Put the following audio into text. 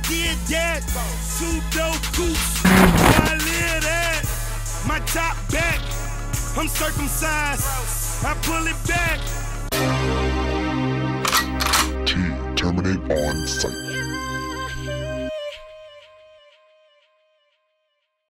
did that. Two dope coops. Where I live at. My top back. I'm circumcised. I pull it back. Terminate on site.